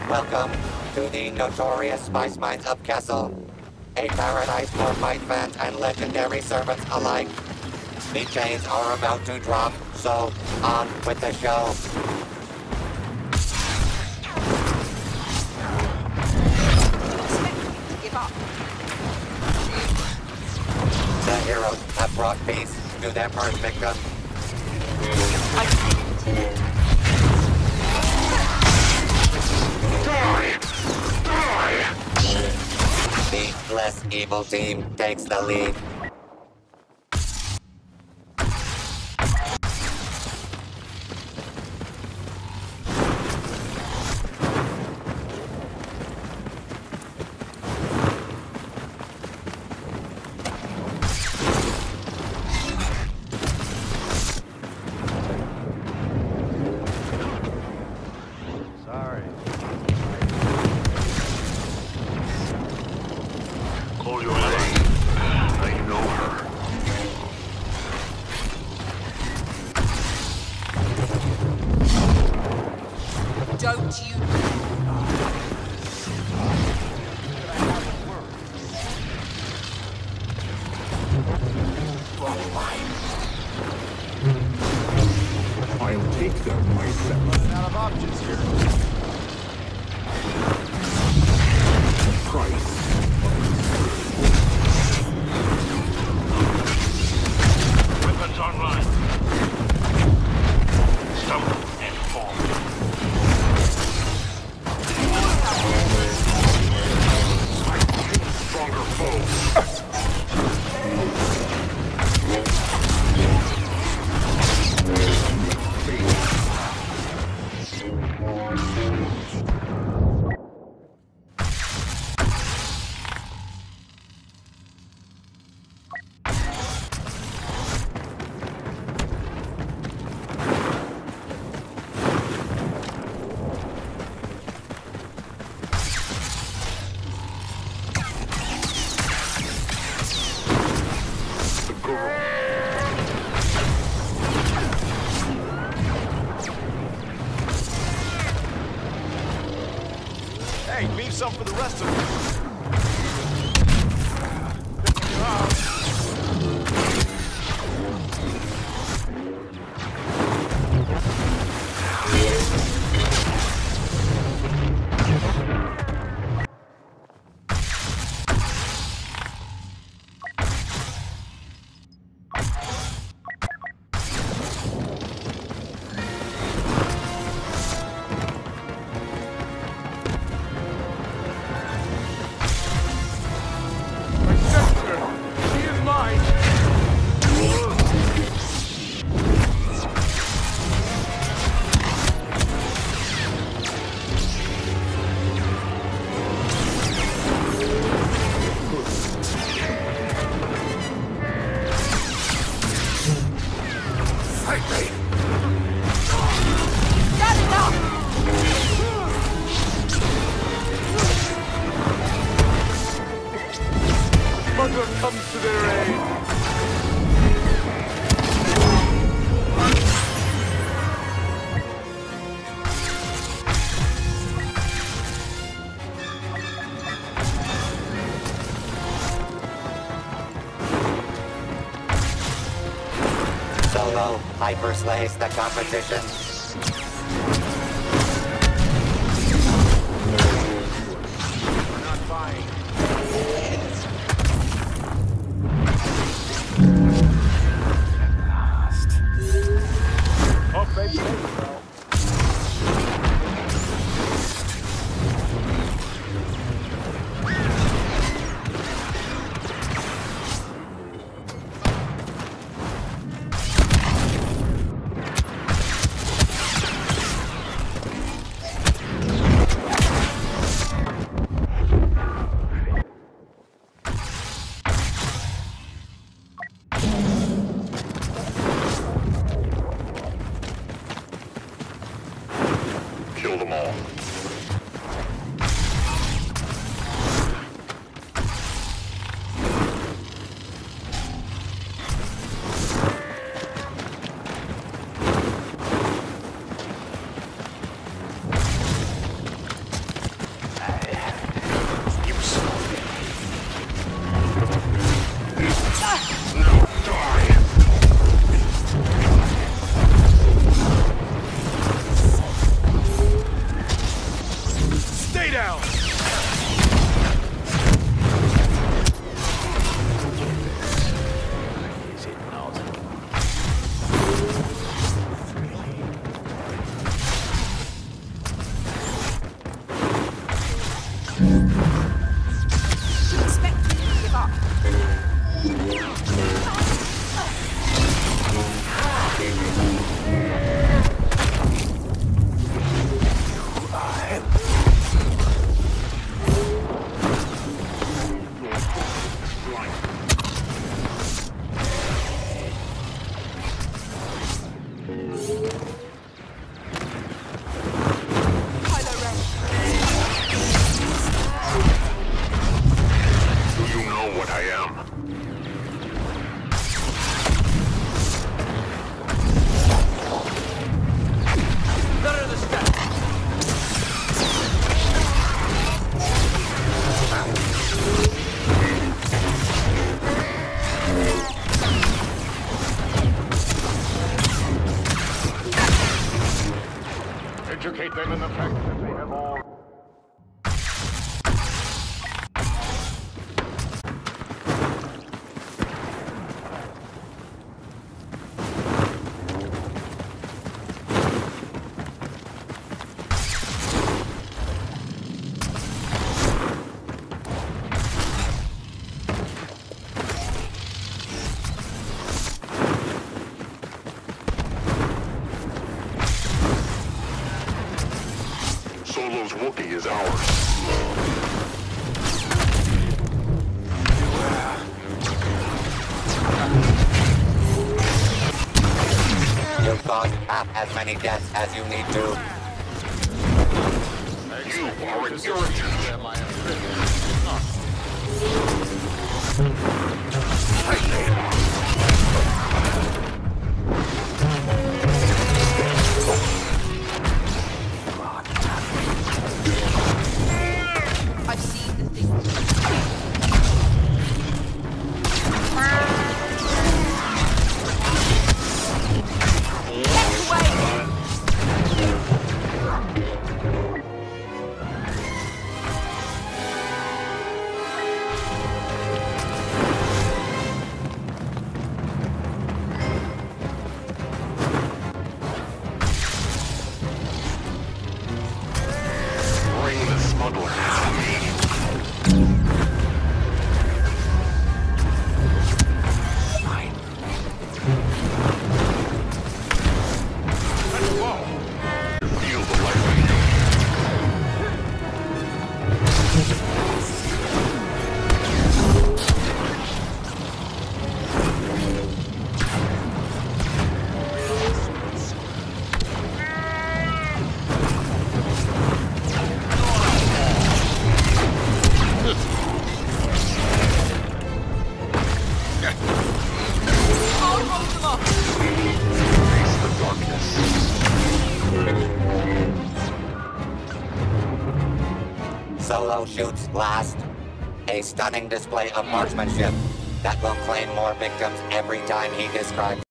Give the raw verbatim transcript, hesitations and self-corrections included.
Welcome to the notorious spice mines of Kessel, a paradise for fight fans and legendary servants alike. The chains are about to drop, so on with the show. Give up. The heroes have brought peace to their first victim. Die! Die! The less evil team takes the lead. Sorry. Call your name. I know her. Don't you? I'll take them myself. Running out of options here. Christ. Weapons online. Stumble and fall. Stronger foes. Hey, leave some for the rest of us. She is mine. Fight me! That's enough! Mother comes to their aid. Solo hyper slays the competition. We're not buying. Oh, baby, baby, bro. Kill them all. Expect you to give up. Kylo Ren. Do you know what I am? None of the steps. Educate them in the fact that they have all... Solo's Wookiee is ours. You've caused half as many deaths as you need to. You are an irritant. Them I am finished. I've seen the thing. Get away! Bring the smuggler to me. Fine. Let's go. Feel the lightning. I'll roll them up. Face the darkness. Solo shoots last. A stunning display of marksmanship that will claim more victims every time he describes